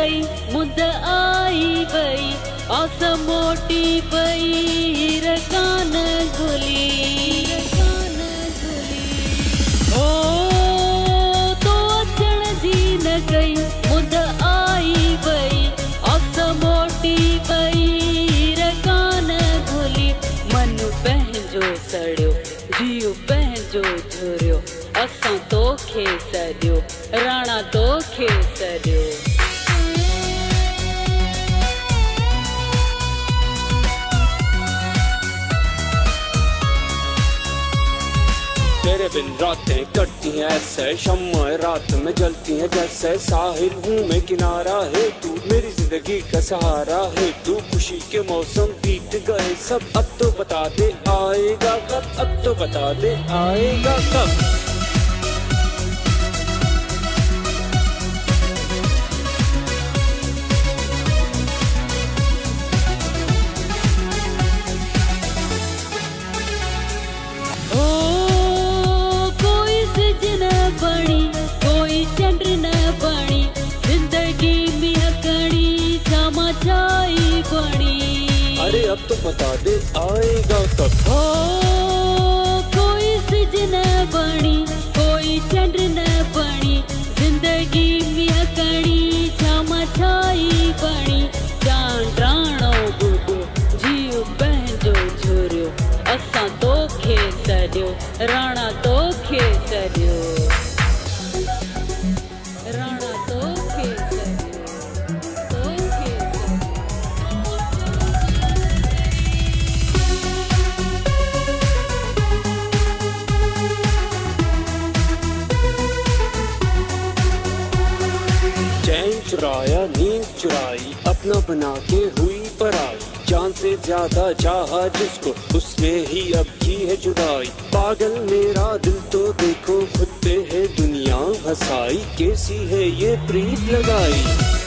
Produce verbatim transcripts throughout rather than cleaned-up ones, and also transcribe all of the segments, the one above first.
कई मुद आई वई आस मोटी पई हीर कान घुली ओ तो अचण जी न कई मुद आई वई आस मोटी पई हीर कान घुली मन पंहिंजो सड़ियो जीव पंहिंजो झुरियो असां तोखे सॾियो राणा तोखे सॾियो तेरे बिन रातें कटती हैं ऐसे शम्मा रात में जलती हैं जैसे साहिल हूँ मैं किनारा है तू मेरी जिंदगी का सहारा है तू खुशी के मौसम बीत गए सब अब तो बता दे आएगा कब अब तो बता दे आएगा कब अरे अब तो बता दे आएगा कब हो कोई सिज न बणी कोई चंड न बणी जिंदगी में अकड़ी छामा छाई बणी जान राणो बुडो जीव पंहिंजो झुरियो असां तोखे सॾियो राणा तोखे सॾियो राणा तोखे चुराया नींद चुराई अपना बना के हुई पराई जान से ज्यादा चाहा जिसको उसने ही अब की है जुदाई पागल मेरा दिल तो देखो खुद पे है दुनिया हंसाई कैसी है ये प्रीत लगाई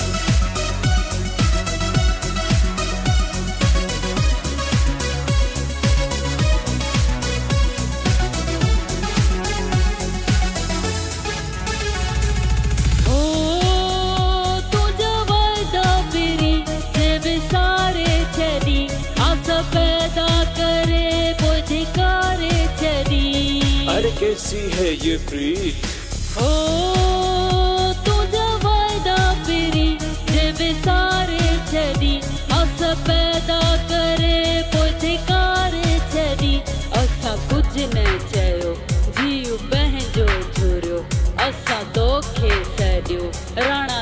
कैसी है ये प्रीत हो तुझा वायदा फिरी जे सारे छड़ी अस पैदा करे पोधिकारे छड़ी असा कुछ न चयो जीव पंहिंजो झुरियो असा तोखे सॾियो राणा